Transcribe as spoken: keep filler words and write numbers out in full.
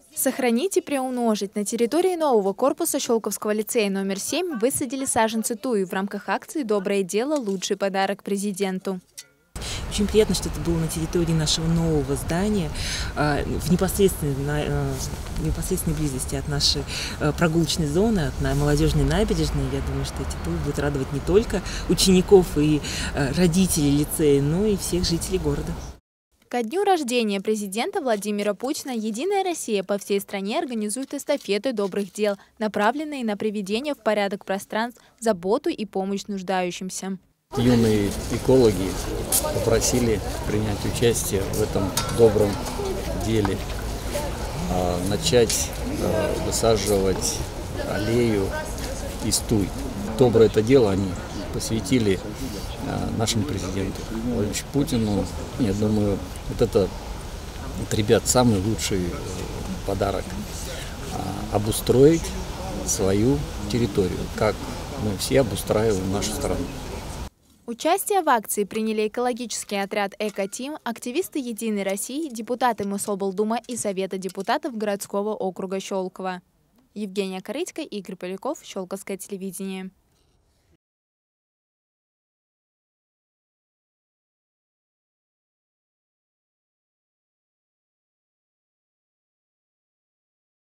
Сохранить и приумножить. На территории нового корпуса Щелковского лицея номер семь высадили саженцы туи в рамках акции «Доброе дело. Лучший подарок президенту». Очень приятно, что это было на территории нашего нового здания, в непосредственной, в непосредственной близости от нашей прогулочной зоны, от молодежной набережной. Я думаю, что эти туи будут радовать не только учеников и родителей лицея, но и всех жителей города. Ко дню рождения президента Владимира Путина «Единая Россия» по всей стране организует эстафеты добрых дел, направленные на приведение в порядок пространств, заботу и помощь нуждающимся. Юные экологи попросили принять участие в этом добром деле, начать высаживать аллею из туй. Доброе это дело они посвятили нашему президенту Владимиру Путину. Я думаю, вот это от ребят самый лучший подарок – обустроить свою территорию, как мы все обустраиваем нашу страну. Участие в акции приняли экологический отряд «Эко-Тим», активисты «Единой России», депутаты Мособлдумы и Совета депутатов городского округа Щелково. Евгения Корыцкая, Игорь Поляков, Щелковское телевидение.